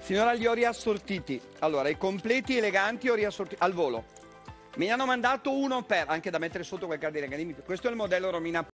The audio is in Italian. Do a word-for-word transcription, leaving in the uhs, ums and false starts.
Signora, li ho riassortiti. Allora, i completi eleganti ho riassortiti al volo. Me ne hanno mandato uno per, anche da mettere sotto quel cardine. Questo è il modello Romina